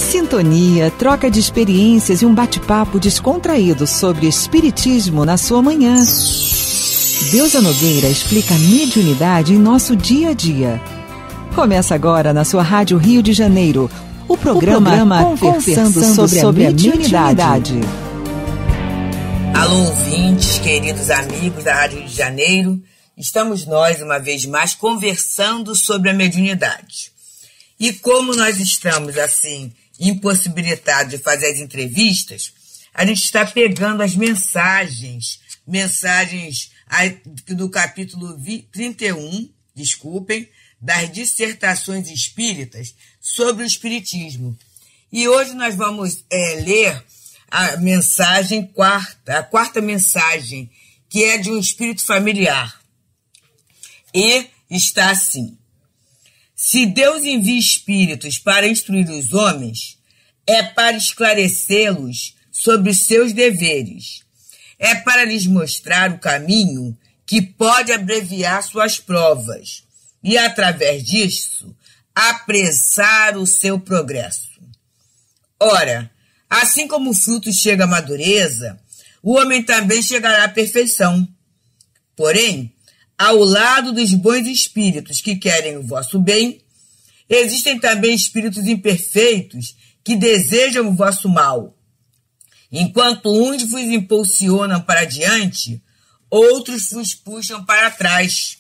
Sintonia, troca de experiências e um bate-papo descontraído sobre espiritismo na sua manhã. Deusa Nogueira explica a mediunidade em nosso dia a dia. Começa agora na sua Rádio Rio de Janeiro, o programa Conversando sobre a Mediunidade. Alô, ouvintes, queridos amigos da Rádio Rio de Janeiro. Estamos nós, uma vez mais, conversando sobre a mediunidade. E como nós estamos, assim, impossibilitados de fazer as entrevistas, a gente está pegando as mensagens do capítulo 31, das dissertações espíritas sobre o espiritismo. E hoje nós vamos ler a mensagem a quarta mensagem, que é de um espírito familiar. E está assim: se Deus envia espíritos para instruir os homens, é para esclarecê-los sobre os seus deveres. É para lhes mostrar o caminho que pode abreviar suas provas e, através disso, apressar o seu progresso. Ora, assim como o fruto chega à madureza, o homem também chegará à perfeição. Porém, ao lado dos bons espíritos que querem o vosso bem, existem também espíritos imperfeitos que desejam o vosso mal. Enquanto uns vos impulsionam para diante, outros vos puxam para trás.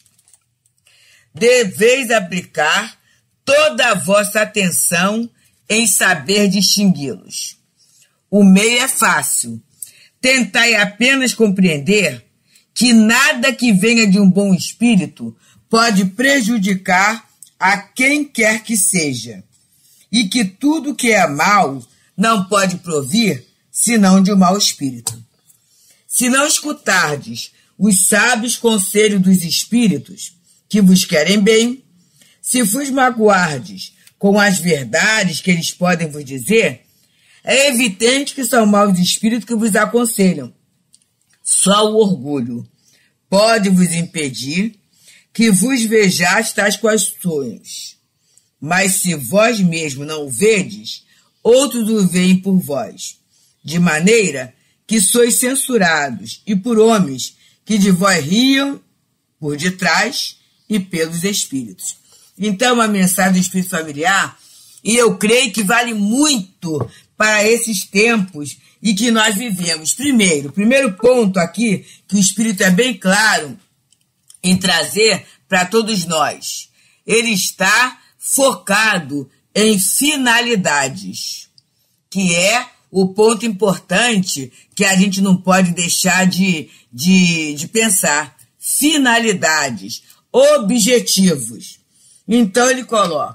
Deveis aplicar toda a vossa atenção em saber distingui-los. O meio é fácil. Tentai apenas compreender que nada que venha de um bom espírito pode prejudicar a quem quer que seja, e que tudo que é mal não pode provir senão de um mau espírito. Se não escutardes os sábios conselhos dos espíritos que vos querem bem, se vos magoardes com as verdades que eles podem vos dizer, é evidente que são maus espíritos que vos aconselham. Só o orgulho pode vos impedir que vos vejais tais quais sonhos. Mas se vós mesmo não o vedes, outros o veem por vós, de maneira que sois censurados e por homens que de vós riam por detrás e pelos espíritos. Então, uma mensagem do espírito familiar, e eu creio que vale muito para esses tempos e que nós vivemos. Primeiro ponto aqui, que o Espírito é bem claro em trazer para todos nós. Ele está focado em finalidades, que é o ponto importante que a gente não pode deixar de pensar. Finalidades, objetivos. Então ele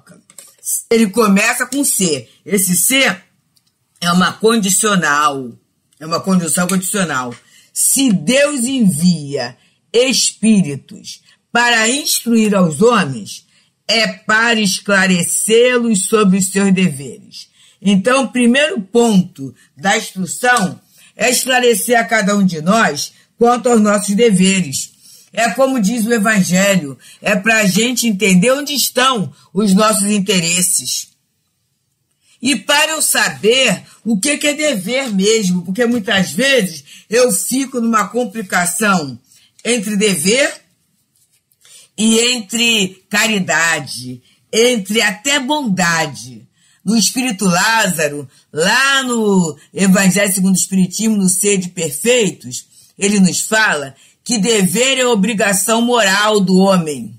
começa com C. Esse C é uma condicional, é uma conjunção condicional. Se Deus envia espíritos para instruir aos homens, é para esclarecê-los sobre os seus deveres. Então, o primeiro ponto da instrução é esclarecer a cada um de nós quanto aos nossos deveres. É como diz o Evangelho, é para a gente entender onde estão os nossos interesses. E para eu saber o que é dever mesmo, porque muitas vezes eu fico numa complicação entre dever e entre caridade, entre até bondade. No Espírito Lázaro, lá no Evangelho segundo o Espiritismo, no Ser de Perfeitos, ele nos fala que dever é obrigação moral do homem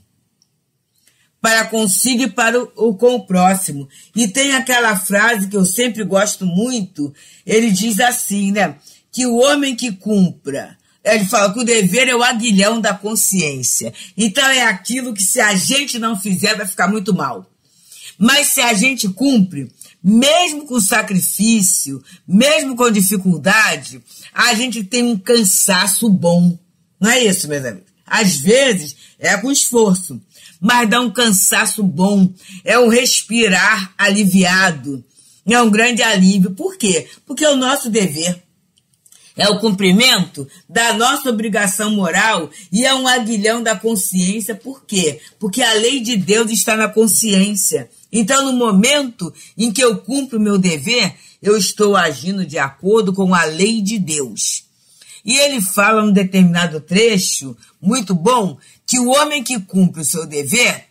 para consigo e com o próximo. E tem aquela frase que eu sempre gosto muito, ele diz assim, né? Que o homem que cumpra, ele fala que o dever é o aguilhão da consciência. Então é aquilo que se a gente não fizer vai ficar muito mal. Mas se a gente cumpre, mesmo com sacrifício, mesmo com dificuldade, a gente tem um cansaço bom. Não é isso, meus amigos? Às vezes é com esforço, mas dá um cansaço bom, é um respirar aliviado, é um grande alívio. Por quê? Porque é o nosso dever, é o cumprimento da nossa obrigação moral e é um aguilhão da consciência. Por quê? Porque a lei de Deus está na consciência. Então, no momento em que eu cumpro o meu dever, eu estou agindo de acordo com a lei de Deus. E ele fala num determinado trecho, muito bom, que o homem que cumpre o seu dever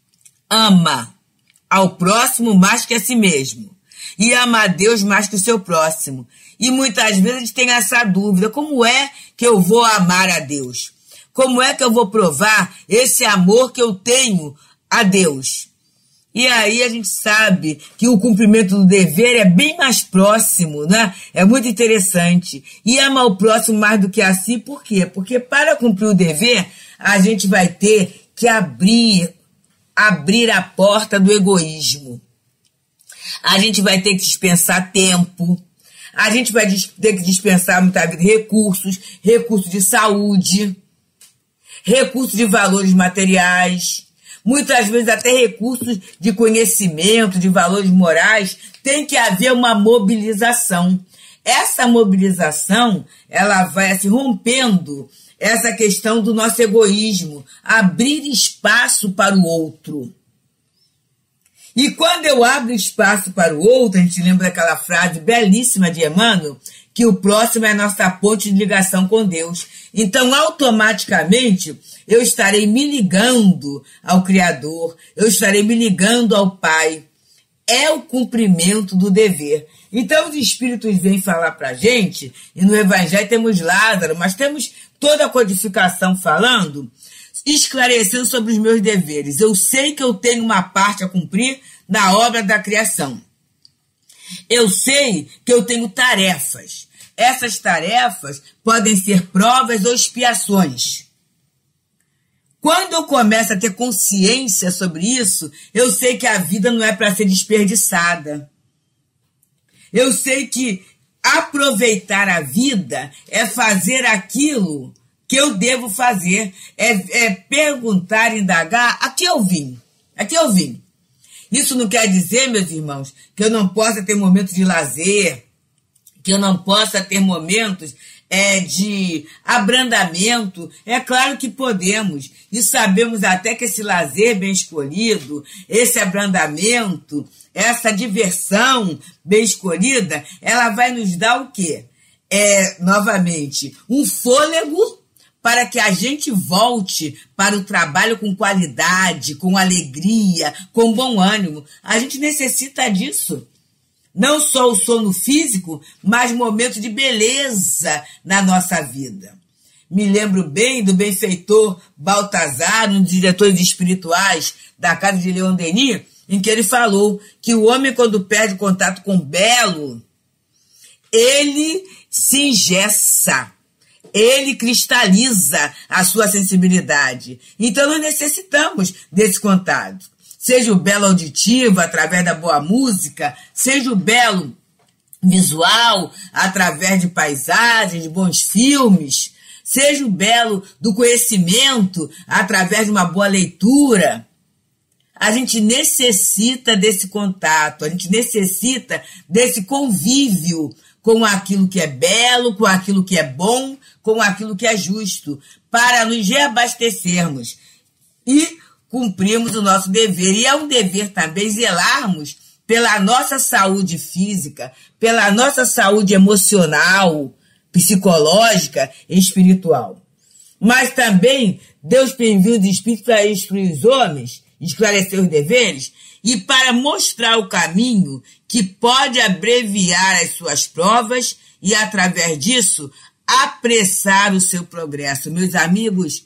ama ao próximo mais que a si mesmo. E ama a Deus mais que o seu próximo. E muitas vezes a gente tem essa dúvida, como é que eu vou amar a Deus? Como é que eu vou provar esse amor que eu tenho a Deus? E aí a gente sabe que o cumprimento do dever é bem mais próximo, né? É muito interessante. E amar o próximo mais do que a si, por quê? Porque para cumprir o dever, a gente vai ter que abrir a porta do egoísmo. A gente vai ter que dispensar tempo. A gente vai ter que dispensar muitas vezes recursos de saúde, recursos de valores materiais, muitas vezes até recursos de conhecimento, de valores morais. Tem que haver uma mobilização. Essa mobilização, ela vai assim, rompendo essa questão do nosso egoísmo, abrir espaço para o outro. E quando eu abro espaço para o outro, a gente lembra daquela frase belíssima de Emmanuel, que o próximo é a nossa ponte de ligação com Deus. Então, automaticamente, eu estarei me ligando ao Criador, eu estarei me ligando ao Pai. É o cumprimento do dever. Então, os Espíritos vêm falar para a gente, e no Evangelho temos Lázaro, mas temos toda a codificação falando, esclarecendo sobre os meus deveres. Eu sei que eu tenho uma parte a cumprir na obra da criação. Eu sei que eu tenho tarefas. Essas tarefas podem ser provas ou expiações. Quando eu começo a ter consciência sobre isso, eu sei que a vida não é para ser desperdiçada. Eu sei que aproveitar a vida é fazer aquilo que eu devo fazer, é perguntar, indagar, aqui eu vim. Isso não quer dizer, meus irmãos, que eu não possa ter momentos de lazer, que eu não possa ter momentos de abrandamento. É claro que podemos, e sabemos até que esse lazer bem escolhido, esse abrandamento, essa diversão bem escolhida, ela vai nos dar o quê? Novamente, um fôlego para que a gente volte para o trabalho com qualidade, com alegria, com bom ânimo. A gente necessita disso. Não só o sono físico, mas momentos de beleza na nossa vida. Me lembro bem do benfeitor Baltazar, um dos diretores espirituais da casa de Leon Denis, em que ele falou que o homem, quando perde contato com o belo, ele se engessa. Ele cristaliza a sua sensibilidade. Então, nós necessitamos desse contato. Seja o belo auditivo, através da boa música, seja o belo visual, através de paisagens, de bons filmes, seja o belo do conhecimento, através de uma boa leitura. A gente necessita desse contato, a gente necessita desse convívio com aquilo que é belo, com aquilo que é bom, com aquilo que é justo, para nos reabastecermos e cumprirmos o nosso dever. E é um dever também zelarmos pela nossa saúde física, pela nossa saúde emocional, psicológica e espiritual. Mas também Deus envia os Espíritos para instruir os homens, esclarecer os deveres e para mostrar o caminho que pode abreviar as suas provas e, através disso, apressar o seu progresso. Meus amigos,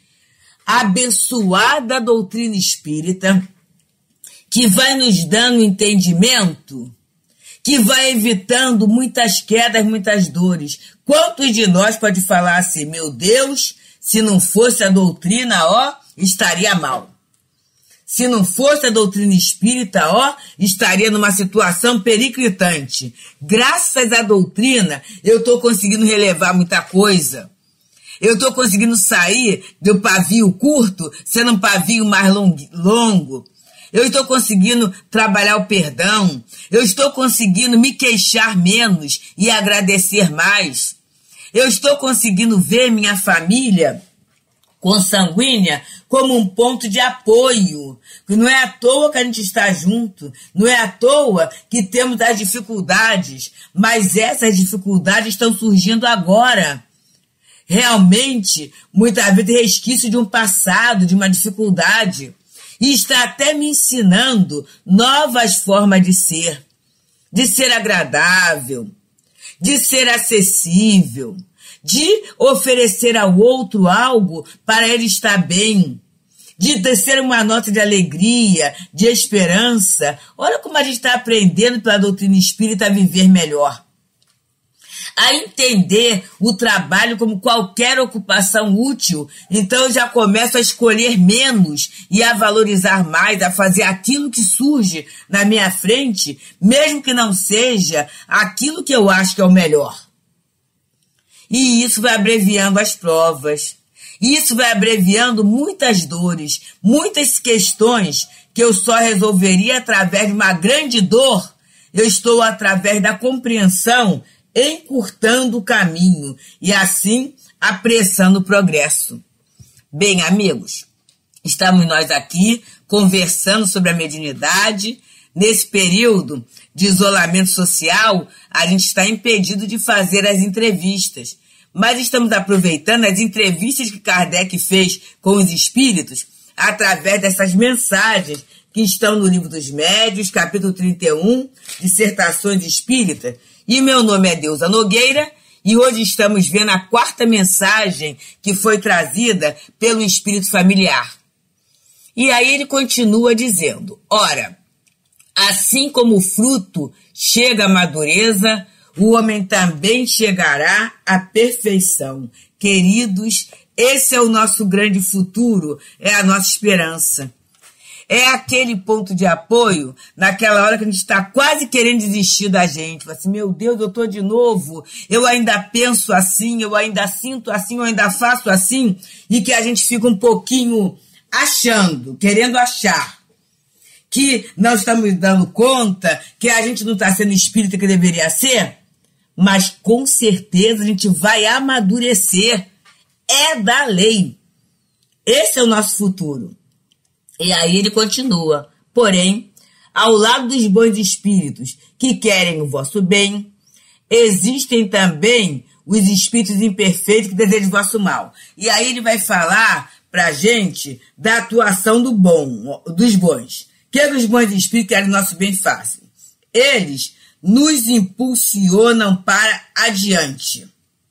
abençoada doutrina espírita, que vai nos dando entendimento, que vai evitando muitas quedas, muitas dores. Quantos de nós pode falar assim, meu Deus, se não fosse a doutrina, estaria mal. Se não fosse a doutrina espírita, estaria numa situação periclitante. Graças à doutrina, eu estou conseguindo relevar muita coisa. Eu estou conseguindo sair do pavio curto, sendo um pavio mais longo. Eu estou conseguindo trabalhar o perdão. Eu estou conseguindo me queixar menos e agradecer mais. Eu estou conseguindo ver minha família consanguínea como um ponto de apoio. Não é à toa que a gente está junto, não é à toa que temos as dificuldades, mas essas dificuldades estão surgindo agora. Realmente, muitas vezes, resquício de um passado, de uma dificuldade, e está até me ensinando novas formas de ser agradável, de ser acessível, de oferecer ao outro algo para ele estar bem, de ser uma nota de alegria, de esperança. Olha como a gente está aprendendo pela doutrina espírita a viver melhor, a entender o trabalho como qualquer ocupação útil. Então eu já começo a escolher menos e a valorizar mais, a fazer aquilo que surge na minha frente, mesmo que não seja aquilo que eu acho que é o melhor. E isso vai abreviando as provas. Isso vai abreviando muitas dores, muitas questões que eu só resolveria através de uma grande dor. Eu estou, através da compreensão, encurtando o caminho e, assim, apressando o progresso. Bem, amigos, estamos nós aqui conversando sobre a mediunidade. Nesse período de isolamento social, a gente está impedido de fazer as entrevistas, mas estamos aproveitando as entrevistas que Kardec fez com os espíritos através dessas mensagens que estão no Livro dos Médiuns, capítulo 31, Dissertações Espíritas. E meu nome é Deusa Nogueira, e hoje estamos vendo a quarta mensagem que foi trazida pelo espírito familiar. E aí ele continua dizendo: ora, assim como o fruto chega à madureza, o homem também chegará à perfeição. Queridos, esse é o nosso grande futuro, é a nossa esperança. É aquele ponto de apoio naquela hora que a gente está quase querendo desistir da gente. Fala assim, meu Deus, eu estou de novo, eu ainda penso assim, eu ainda sinto assim, eu ainda faço assim, e que a gente fica um pouquinho achando, querendo achar, que não estamos dando conta, que a gente não está sendo espírita que deveria ser, mas com certeza a gente vai amadurecer. É da lei. Esse é o nosso futuro. E aí ele continua: porém, ao lado dos bons espíritos que querem o vosso bem, existem também os espíritos imperfeitos que desejam o vosso mal. E aí ele vai falar para a gente da atuação dos bons. O que os bons espíritos querem o nosso bem fácil? Eles nos impulsionam para adiante.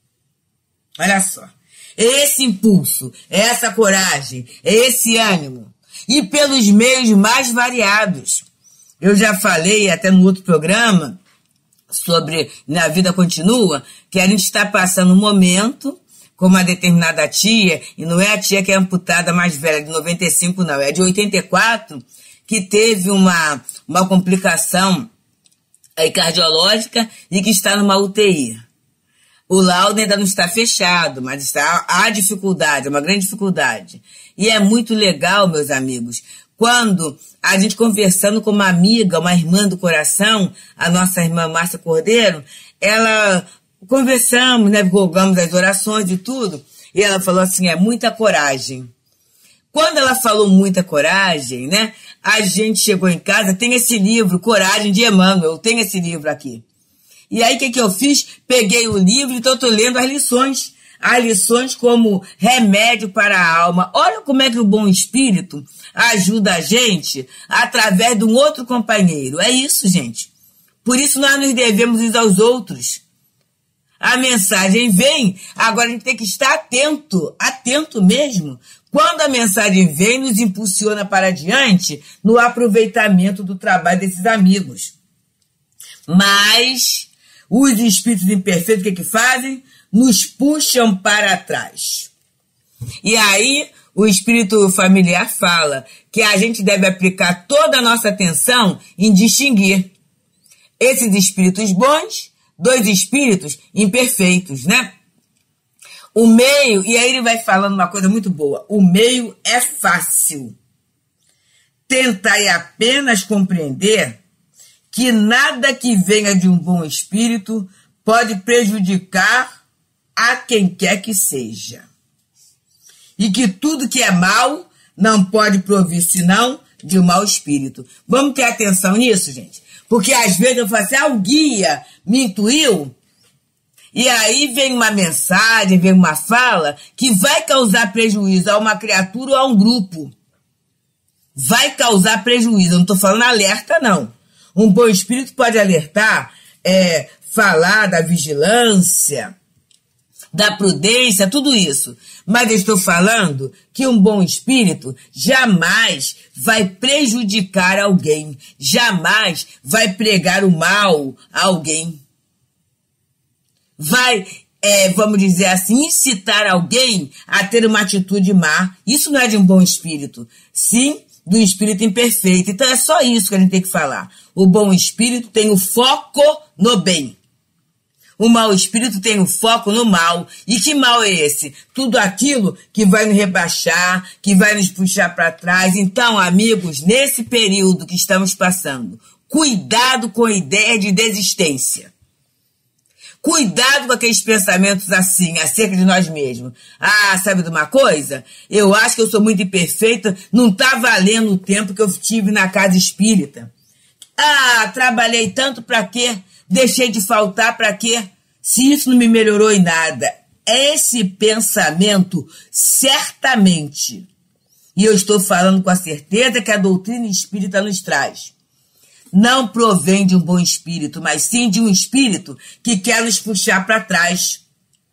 Olha só. É esse impulso, é essa coragem, é esse ânimo. E pelos meios mais variados. Eu já falei até no outro programa sobre Na Vida Continua, que a gente está passando um momento com uma determinada tia, e não é a tia que é amputada mais velha, de 95 não, é de 84, que teve uma complicação cardiológica e que está numa UTI. O laudo ainda não está fechado, mas há dificuldade, é uma grande dificuldade. E é muito legal, meus amigos, quando a gente conversando com uma amiga, uma irmã do coração, a nossa irmã Márcia Cordeiro, ela conversamos, né, rogamos as orações e tudo, e ela falou assim, é muita coragem. Quando ela falou muita coragem, né, a gente chegou em casa, tem esse livro, Coragem de Emmanuel, tem esse livro aqui. E aí, o que eu fiz? Peguei o livro e estou lendo as lições. As lições como remédio para a alma. Olha como é que o bom espírito ajuda a gente através de um outro companheiro. É isso, gente. Por isso nós nos devemos uns aos outros. A mensagem vem, agora a gente tem que estar atento mesmo. Quando a mensagem vem, nos impulsiona para adiante no aproveitamento do trabalho desses amigos. Mas os espíritos imperfeitos, o que fazem? Nos puxam para trás. E aí, o espírito familiar fala que a gente deve aplicar toda a nossa atenção em distinguir esses espíritos bons dos espíritos imperfeitos, né? O meio, e aí ele vai falando uma coisa muito boa, o meio é fácil. Tentai apenas compreender que nada que venha de um bom espírito pode prejudicar a quem quer que seja. e que tudo que é mal não pode provir senão de um mau espírito. Vamos ter atenção nisso, gente? Porque às vezes eu falo assim, o guia me intuiu, e aí vem uma mensagem, vem uma fala que vai causar prejuízo a uma criatura ou a um grupo. Vai causar prejuízo. Eu não estou falando alerta, não. Um bom espírito pode alertar, falar da vigilância, da prudência, tudo isso. Mas eu estou falando que um bom espírito jamais vai prejudicar alguém, jamais vai pregar o mal a alguém. Vai, vamos dizer assim, incitar alguém a ter uma atitude má. Isso não é de um bom espírito, sim do espírito imperfeito. Então é só isso que a gente tem que falar. O bom espírito tem o foco no bem. O mau espírito tem o foco no mal. E que mal é esse? Tudo aquilo que vai nos rebaixar, que vai nos puxar para trás. Então, amigos, nesse período que estamos passando, cuidado com a ideia de desistência. Cuidado com aqueles pensamentos assim, acerca de nós mesmos. Sabe de uma coisa? Eu acho que eu sou muito imperfeita, não está valendo o tempo que eu tive na casa espírita. Trabalhei tanto para quê? Deixei de faltar para quê? Se isso não me melhorou em nada. Esse pensamento, certamente, e eu estou falando com a certeza que a doutrina espírita nos traz, não provém de um bom espírito, mas sim de um espírito que quer nos puxar para trás,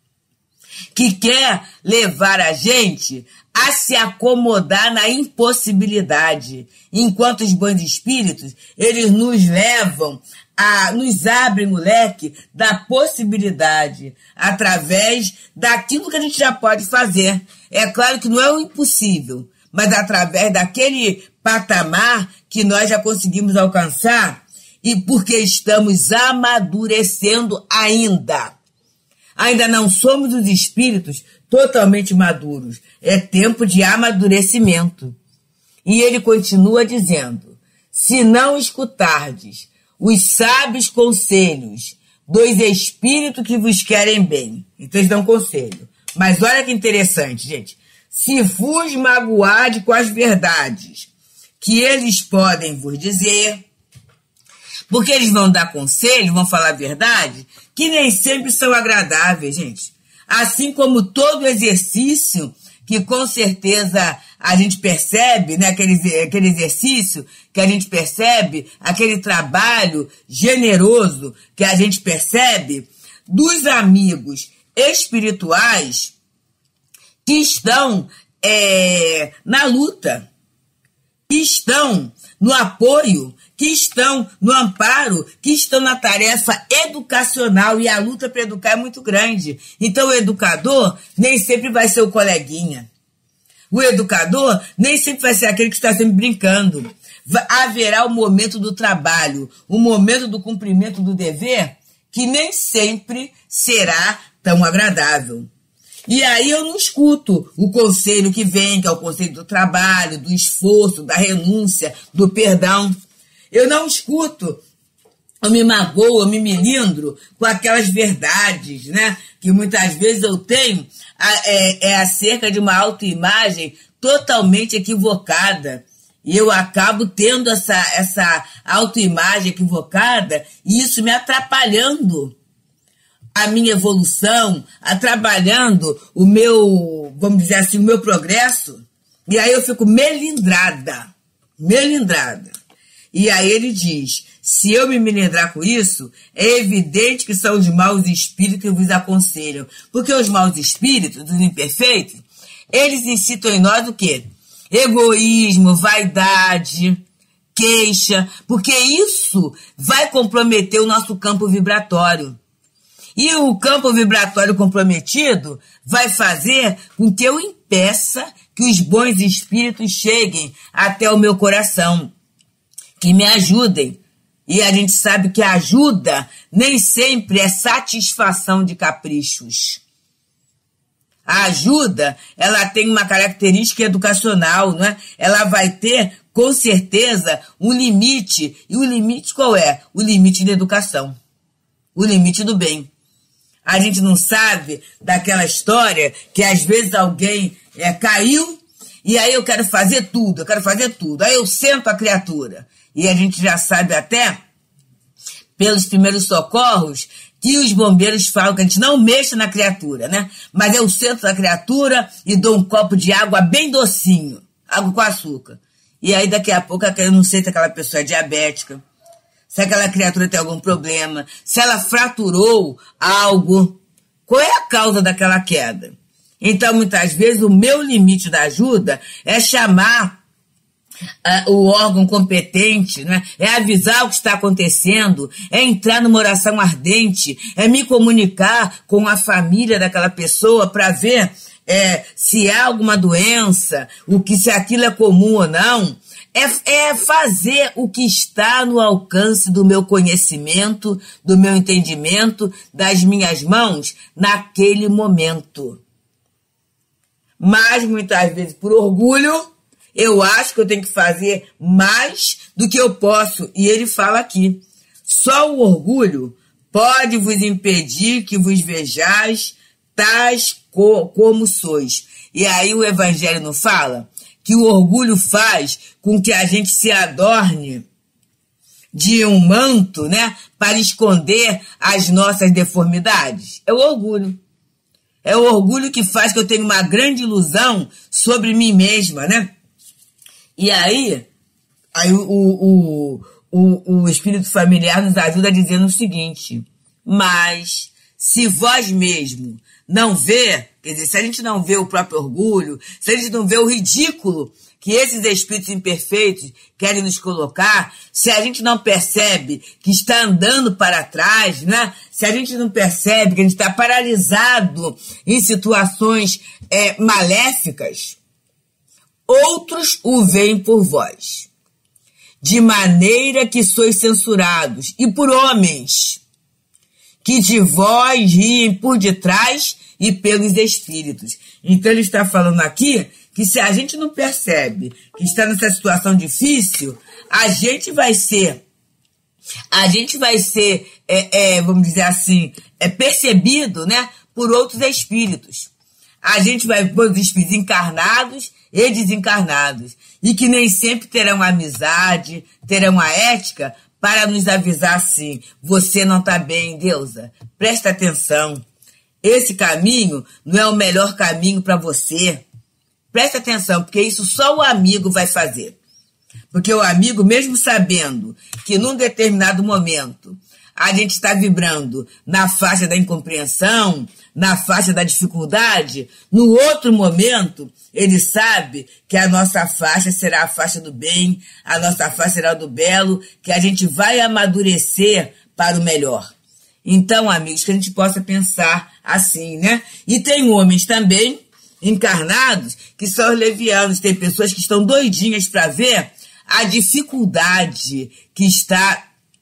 que quer levar a gente a se acomodar na impossibilidade, enquanto os bons espíritos, eles nos levam nos abrem o leque da possibilidade, através daquilo que a gente já pode fazer. É claro que não é o impossível, mas através daquele patamar que nós já conseguimos alcançar, e porque estamos amadurecendo ainda. Ainda não somos os espíritos totalmente maduros. É tempo de amadurecimento. E ele continua dizendo, se não escutardes os sábios conselhos dos espíritos que vos querem bem. Então eles dão conselho. Mas olha que interessante, gente. Se vos magoardes com as verdades que eles podem vos dizer, porque eles vão dar conselho, vão falar a verdade, que nem sempre são agradáveis, gente. Assim como todo exercício, que com certeza a gente percebe, né, aquele exercício que a gente percebe, aquele trabalho generoso que a gente percebe dos amigos espirituais que estão na luta, que estão no apoio, que estão no amparo, que estão na tarefa educacional, e a luta para educar é muito grande. Então o educador nem sempre vai ser o coleguinha. O educador nem sempre vai ser aquele que está sempre brincando. Haverá o momento do trabalho, o momento do cumprimento do dever, que nem sempre será tão agradável. E aí eu não escuto o conselho que vem, que é o conselho do trabalho, do esforço, da renúncia, do perdão. Eu não escuto, eu me magoo, eu me melindro com aquelas verdades, né, que muitas vezes eu tenho acerca de uma autoimagem totalmente equivocada. E eu acabo tendo essa autoimagem equivocada, e isso me atrapalhando a minha evolução, atrapalhando o meu, vamos dizer assim, o meu progresso. E aí eu fico melindrada. E aí ele diz, se eu me melindrar com isso, é evidente que são os maus espíritos que vos aconselham. Porque os maus espíritos, os imperfeitos, eles incitam em nós o quê? Egoísmo, vaidade, queixa, porque isso vai comprometer o nosso campo vibratório. E o campo vibratório comprometido vai fazer com que eu impeça que os bons espíritos cheguem até o meu coração, que me ajudem. E a gente sabe que a ajuda nem sempre é satisfação de caprichos. A ajuda, ela tem uma característica educacional, não é? Ela vai ter, com certeza, um limite. E o limite qual é? O limite da educação. O limite do bem. A gente não sabe daquela história que às vezes alguém caiu e aí eu quero fazer tudo. Aí eu sento a criatura. E a gente já sabe até, pelos primeiros socorros, que os bombeiros falam que a gente não mexa na criatura, né? Mas eu sento a criatura e dou um copo de água bem docinho, água com açúcar. E aí daqui a pouco eu não sei se aquela pessoa é diabética, se aquela criatura tem algum problema, se ela fraturou algo, qual é a causa daquela queda? Então, muitas vezes, o meu limite da ajuda é chamar o órgão competente, né? É avisar o que está acontecendo, é entrar numa oração ardente, é me comunicar com a família daquela pessoa para ver se há alguma doença, se aquilo é comum ou não. É fazer o que está no alcance do meu conhecimento, do meu entendimento, das minhas mãos, naquele momento. Mas, muitas vezes, por orgulho, eu acho que eu tenho que fazer mais do que eu posso. E ele fala aqui, só o orgulho pode vos impedir que vos vejais tais como sois. E aí o Evangelho não fala que o orgulho faz com que a gente se adorne de um manto, né, para esconder as nossas deformidades. É o orgulho. É o orgulho que faz que eu tenha uma grande ilusão sobre mim mesma, né? E aí o espírito familiar nos ajuda dizendo o seguinte, mas se vós mesmo não vê, quer dizer, se a gente não vê o próprio orgulho, se a gente não vê o ridículo que esses espíritos imperfeitos querem nos colocar, se a gente não percebe que está andando para trás, né? Se a gente não percebe que a gente está paralisado em situações maléficas, outros o veem por vós, de maneira que sois censurados, e por homens, que de vós riem por detrás e pelos espíritos. Então ele está falando aqui que se a gente não percebe que está nessa situação difícil, a gente vai ser, vamos dizer assim, percebido, né, por outros espíritos. A gente vai ver os espíritos encarnados e desencarnados, e que nem sempre terão amizade, terão a ética para nos avisar assim, você não está bem, Deusa, presta atenção, esse caminho não é o melhor caminho para você, presta atenção, porque isso só o amigo vai fazer, porque o amigo, mesmo sabendo que num determinado momento a gente está vibrando na faixa da incompreensão, na faixa da dificuldade, no outro momento ele sabe que a nossa faixa será a faixa do bem, a nossa faixa será do belo, que a gente vai amadurecer para o melhor. Então, amigos, que a gente possa pensar assim, né? E tem homens também encarnados que são levianos, tem pessoas que estão doidinhas para ver a dificuldade que está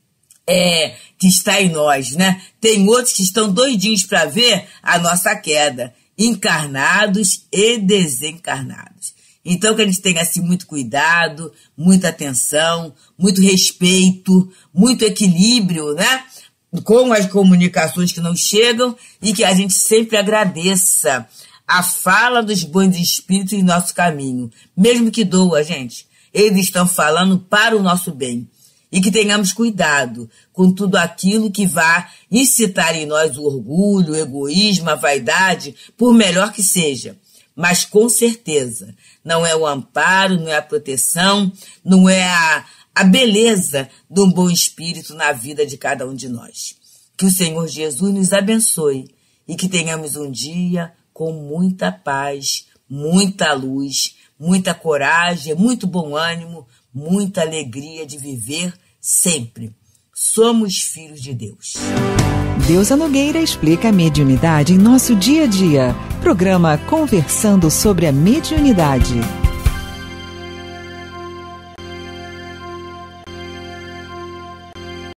em nós, né? Tem outros que estão doidinhos para ver a nossa queda, encarnados e desencarnados. Então que a gente tenha assim muito cuidado, muita atenção, muito respeito, muito equilíbrio, né? Com as comunicações que não chegam e que a gente sempre agradeça a fala dos bons espíritos em nosso caminho, mesmo que doa, gente. Eles estão falando para o nosso bem. E que tenhamos cuidado com tudo aquilo que vá incitar em nós o orgulho, o egoísmo, a vaidade, por melhor que seja. Mas com certeza, não é o amparo, não é a proteção, não é a beleza de um bom espírito na vida de cada um de nós. Que o Senhor Jesus nos abençoe e que tenhamos um dia com muita paz, muita luz, muita coragem, muito bom ânimo, muita alegria de viver sempre. Somos filhos de Deus. Deusa Nogueira explica a mediunidade em nosso dia a dia. Programa Conversando sobre a Mediunidade.